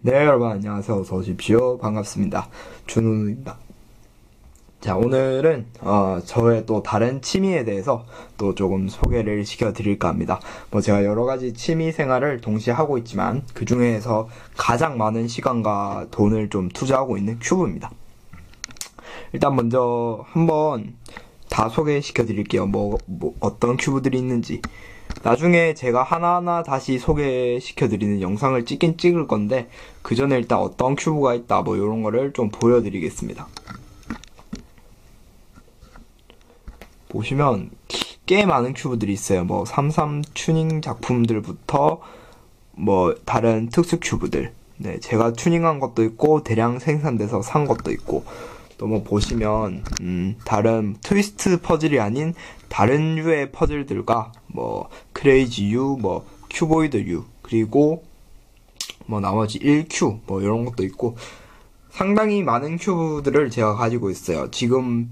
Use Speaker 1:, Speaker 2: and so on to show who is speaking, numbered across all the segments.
Speaker 1: 네, 여러분 안녕하세요. 어서 오십시오. 반갑습니다. 준우입니다. 자, 오늘은 저의 또 다른 취미에 대해서 또 조금 소개를 시켜드릴까 합니다. 제가 여러 가지 취미 생활을 동시에 하고 있지만 그 중에서 가장 많은 시간과 돈을 좀 투자하고 있는 큐브입니다. 일단 먼저 한번 다 소개시켜드릴게요. 어떤 큐브들이 있는지. 나중에 제가 하나하나 다시 소개시켜드리는 영상을 찍긴 찍을 건데, 그 전에 일단 어떤 큐브가 있다, 이런 거를 좀 보여드리겠습니다. 보시면 꽤 많은 큐브들이 있어요. 33 튜닝 작품들부터 다른 특수 큐브들. 네, 제가 튜닝한 것도 있고, 대량 생산돼서 산 것도 있고, 또 보시면 다른 트위스트 퍼즐이 아닌 다른 류의 퍼즐들과 크레이지 U, 큐보이드 U, 그리고 나머지 1Q 이런 것도 있고 상당히 많은 큐브들을 제가 가지고 있어요. 지금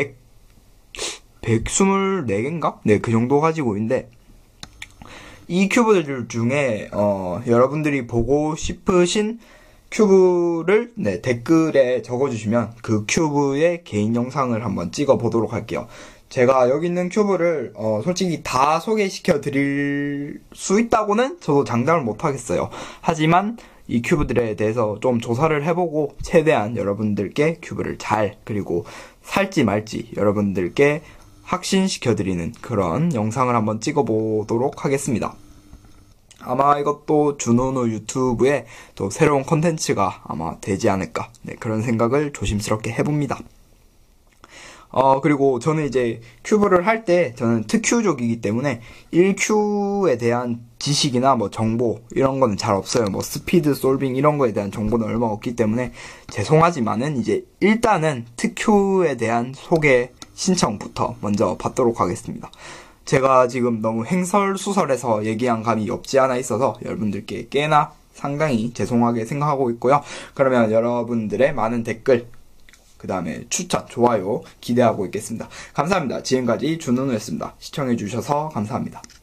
Speaker 1: 124개인가? 네, 그 정도 가지고 있는데 이 큐브들 중에 여러분들이 보고 싶으신 큐브를 댓글에 적어주시면 그 큐브의 개인 영상을 한번 찍어 보도록 할게요. 제가 여기 있는 큐브를 솔직히 다 소개시켜 드릴 수 있다고는 저도 장담을 못 하겠어요. 하지만 이 큐브들에 대해서 좀 조사를 해보고 최대한 여러분들께 큐브를 그리고 살지 말지 여러분들께 확신시켜 드리는 그런 영상을 한번 찍어 보도록 하겠습니다. 아마 이것도 준호노 유튜브에 또 새로운 컨텐츠가 아마 되지 않을까, 그런 생각을 조심스럽게 해봅니다. 그리고 저는 이제 큐브를 할 때 저는 특큐족이기 때문에 1Q에 대한 지식이나 정보 이런 거는 잘 없어요. 스피드 솔빙 이런 거에 대한 정보는 얼마 없기 때문에 죄송하지만은 이제 일단은 특큐에 대한 소개 신청부터 먼저 받도록 하겠습니다. 제가 지금 너무 횡설수설해서 얘기한 감이 없지 않아 있어서 여러분들께 꽤나 상당히 죄송하게 생각하고 있고요. 그러면 여러분들의 많은 댓글, 그 다음에 추천, 좋아요 기대하고 있겠습니다. 감사합니다. 지금까지 준우누였습니다. 시청해주셔서 감사합니다.